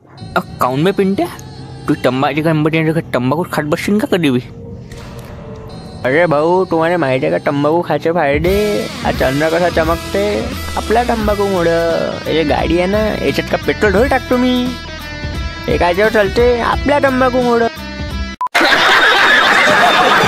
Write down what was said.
काऊन में पिंट्या, तू तंबाखू खात बसशील का कधी बी? अरे भाऊ, तुम्हाला माहिती आहे का तंबाखू खायचे फायदे? हा चंद्र कसा चमकते आपल्या तंबाखूमुळं. हे गाडी आहे ना, याच्यात का पेट्रोल थोडी टाकतो मी, हे काय जेव्हा चालते आपल्या तंबाखूमुळं.